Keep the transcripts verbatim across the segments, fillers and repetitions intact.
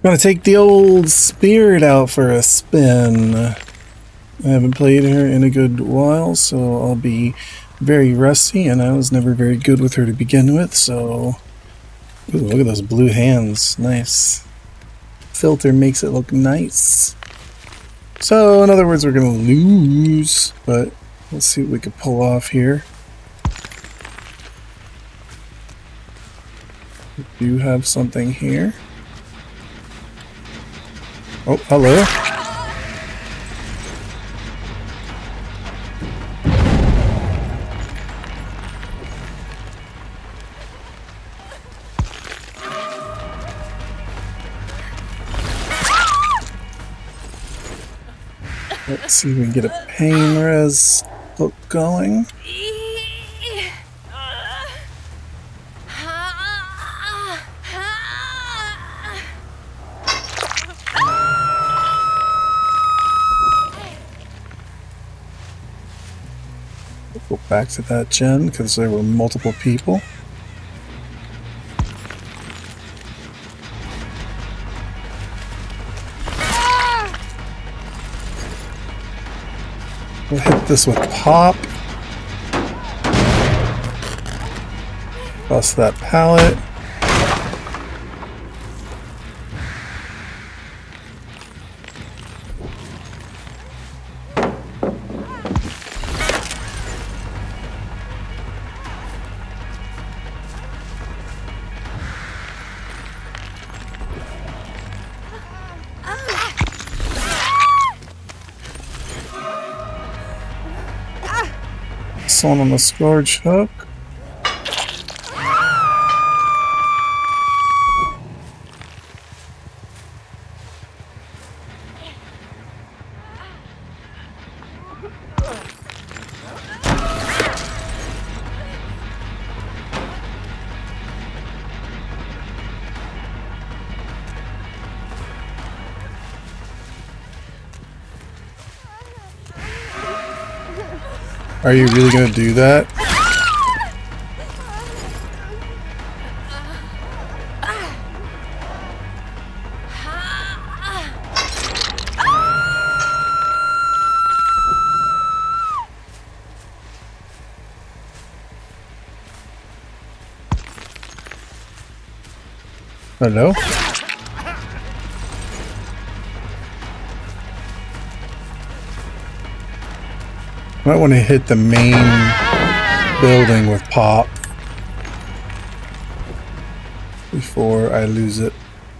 Gonna take the old spirit out for a spin. I haven't played her in a good while, so I'll be very rusty, and I was never very good with her to begin with, so... Ooh, look at those blue hands. Nice. Filter makes it look nice. So, in other words, we're gonna lose, but let's see what we can pull off here. We do have something here. Oh, hello. Let's see if we can get a pain res hook going. Go back to that gen because there were multiple people. We'll hit this with pop. Bust that pallet. One on the scourge hook. Are you really gonna do that? Hello? Might want to hit the main building with pop before I lose it.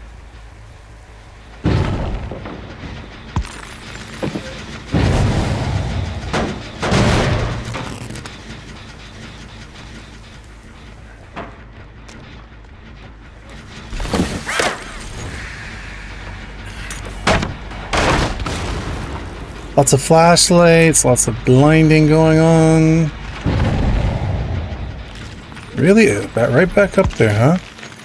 Lots of flashlights, lots of blinding going on. Really? Right back up there, huh?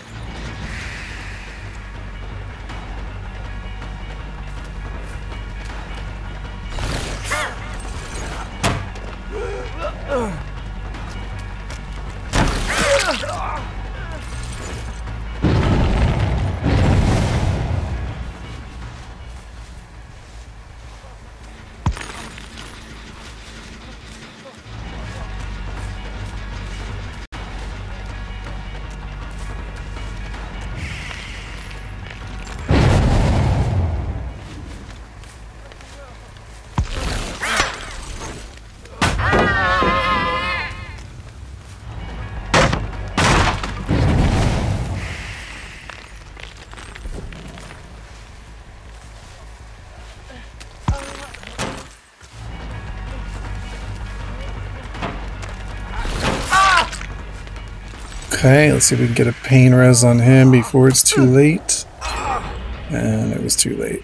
Okay, let's see if we can get a pain res on him before it's too late. And it was too late.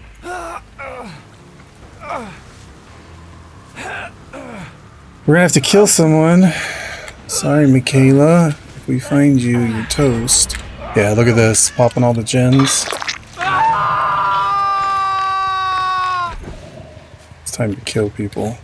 We're gonna have to kill someone. Sorry, Michaela. If we find you, you're toast. Yeah, look at this. Popping all the gens. It's time to kill people.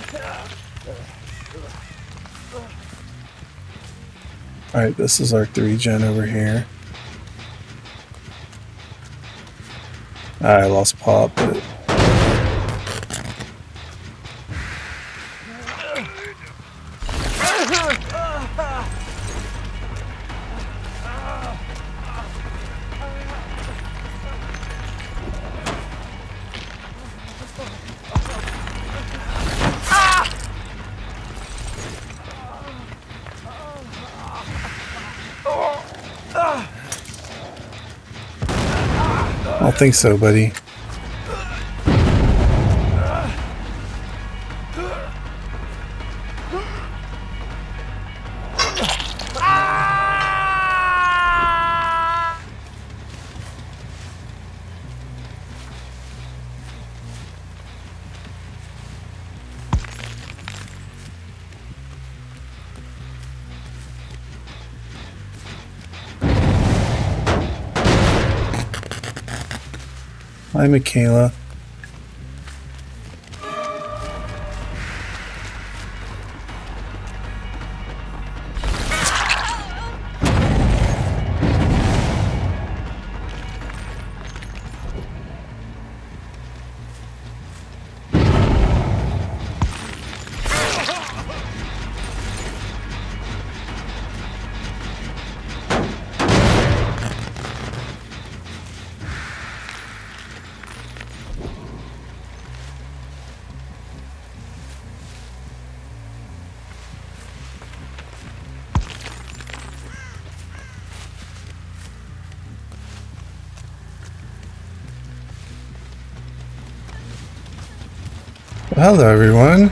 Alright, this is our three gen over here. I lost Pop, but... I don't think so, buddy. Hi, Michaela. Hello, everyone.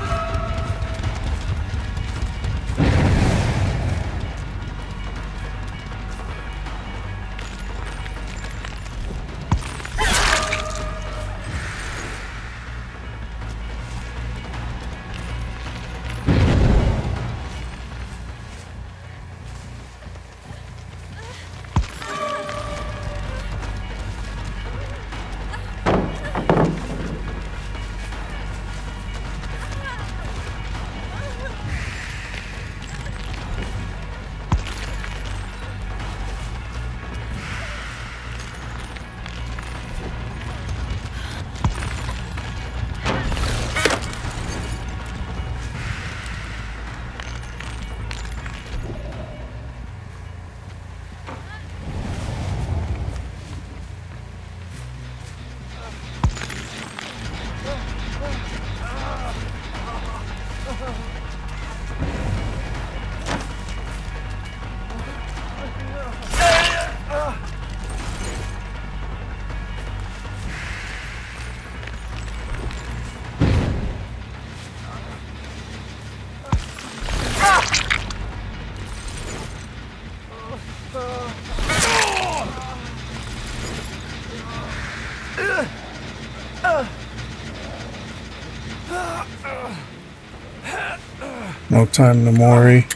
No time to worry.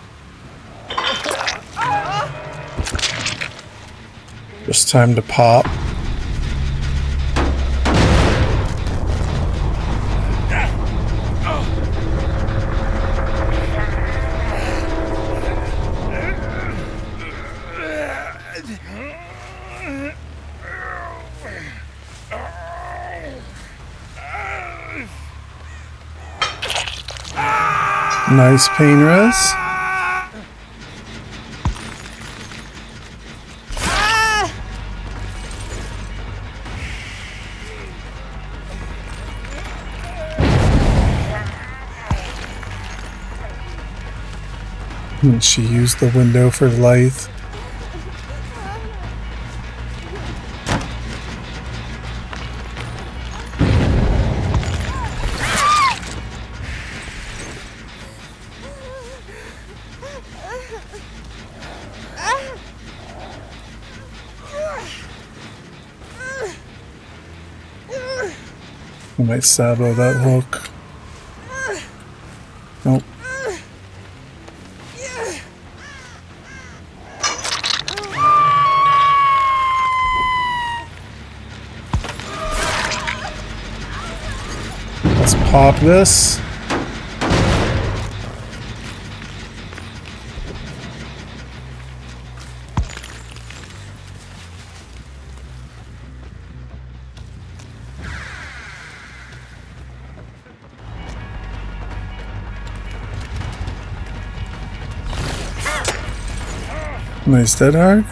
Just time to pop. Nice pain res. And she used the window for light. I might sabo that hook. Nope. Let's pop this. Nice dead hard.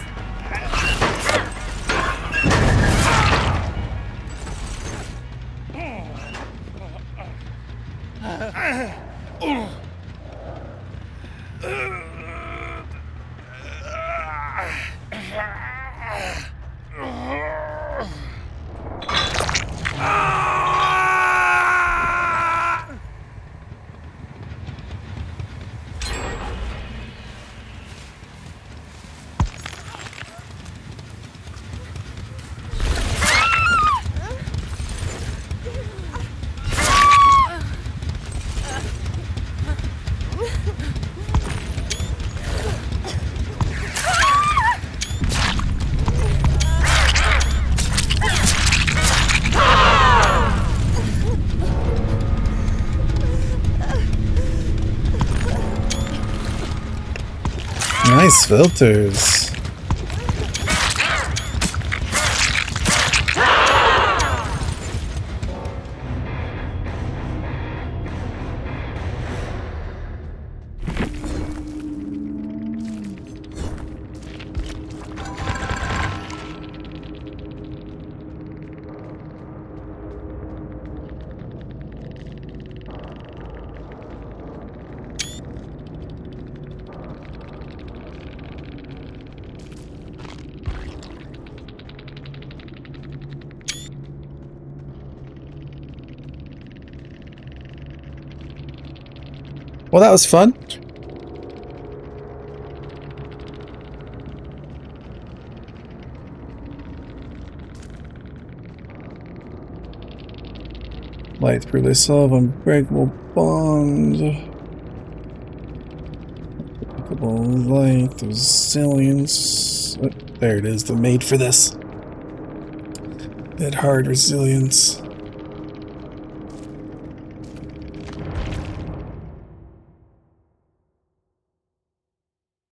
Nice filters. Well, that was fun. Light through this of unbreakable bond. Unbreakable light, resilience. Oh, there it is, the made for this. That hard resilience.